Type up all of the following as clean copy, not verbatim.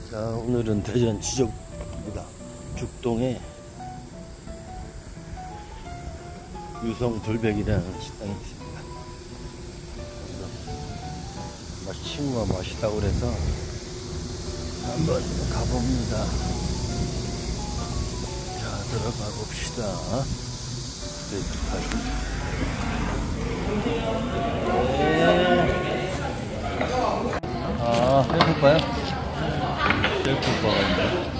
자, 오늘은 대전 지적입니다. 죽동에 유성불백이라는 식당이 있습니다. 친구가 맛있다고 그래서 한번 가봅니다. 자, 들어가 봅시다. 아, 셀프바요? 셀프바가 있네.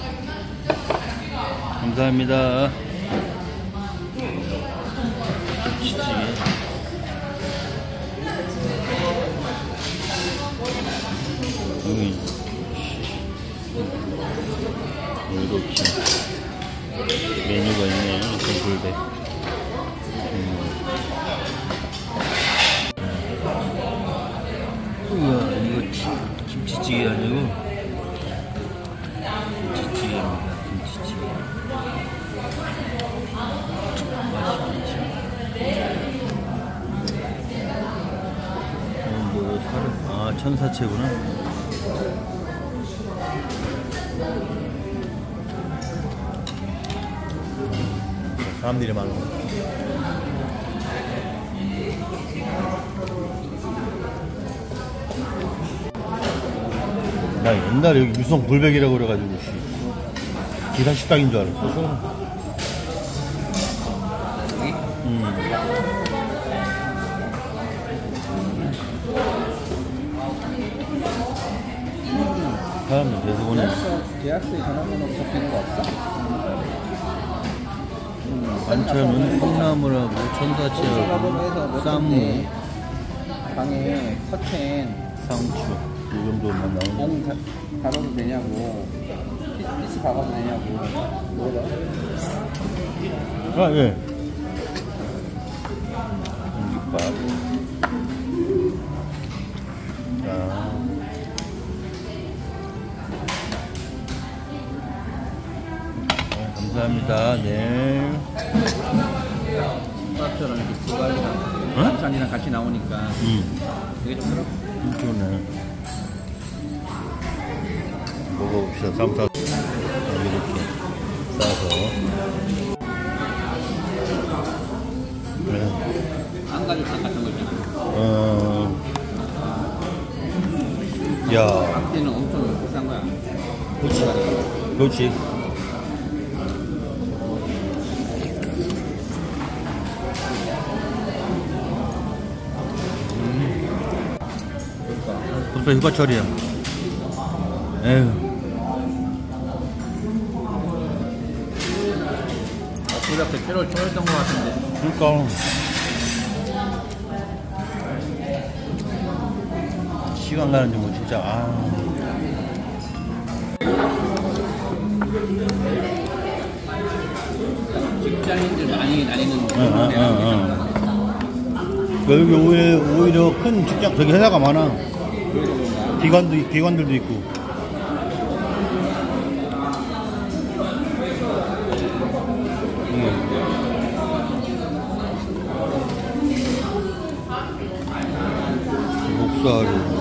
감사합니다. 김치찌개. 이렇게 메뉴가 있네요. 불백. 우와, 이거 김치찌개 아니고 김치찌개입니다. 김치찌개. 맛있겠지. 뭐 살을, 아, 천사채구나. 사람들이 많은 거. 나 옛날에 여기 유성 불백이라고 그래가지고 기사 식당인 줄 알았어. 사람들 계속 오네. 계약서에 전화번호 적히는 거 없어? 반찬은 콩나물하고 천사채하고 쌈무, 방에 커튼, 상추 이 정도만 나오네. 봉 박아도 되냐고, 피스 박아도 되냐고 물어봐. 아, 예. 공깃밥. 자, 감사합니다. 네. 밥처럼 이렇게 부갈이랑 반찬이랑 같이 나오니까 되게 좀 그렇고. 그러네. 먹어봅시다. 쌈 싸서 이렇게 싸서. 네. 안 가죽탕 같은 거 있잖아. 야. 앞뒤는 엄청 비싼 거야. 그렇지. 그렇지. 벌써 휴가철이야. 에휴. 그렇게 7월 초였던 것 같은데. 그러니까. 시간 가는지 뭐 진짜. 아. 직장인들 많이 다니는 여기 오히려 큰 직장, 저기 회사가 많아. 기관들도 있고. 목살이.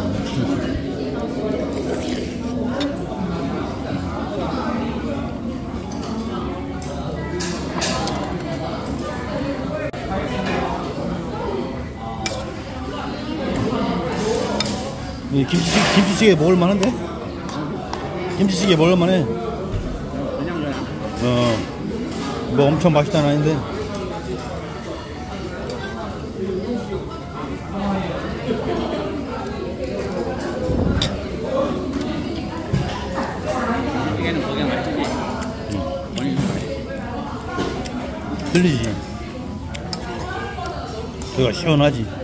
김치찌개 먹을만한데? 김치찌개 먹을만해. 뭐 엄청 맛있다는 아닌데. 이게는 거기가 맛있지. 틀리지. 저기가 시원하지.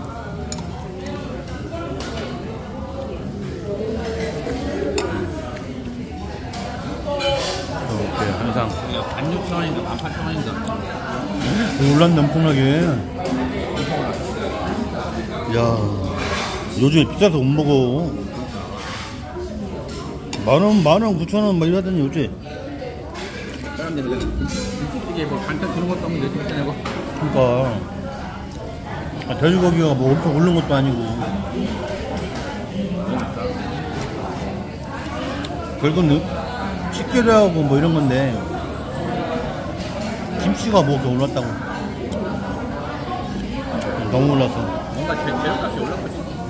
항상 16,000원인가 18,000원인가 올랐네 엄청나게. 야, 요즘에 비싸서 못 먹어. 만원 9,000원 막 이러더니 요새. 사람들이 김치찌개 뭐 반찬 주는 것도 없는데 진짜 내고. 그러니까 돼지고기가 뭐 엄청 오른 것도 아니고. 결국은 식재료하고 뭐 이런 건데 김치가 뭐 이렇게 올랐다고. 너무 올라서. 뭔가 재료값이 올랐거든.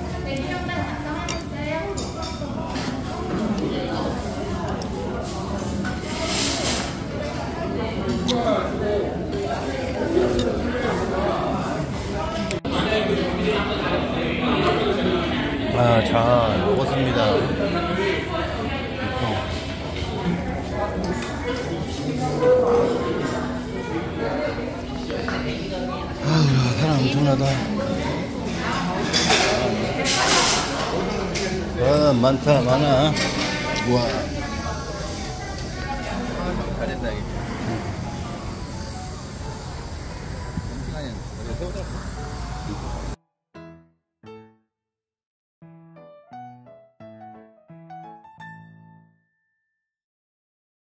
아, 잘 먹었습니다. 아우, 사람 엄청나다. 아, 많다, 많아. 우와. 잘했다, 이게.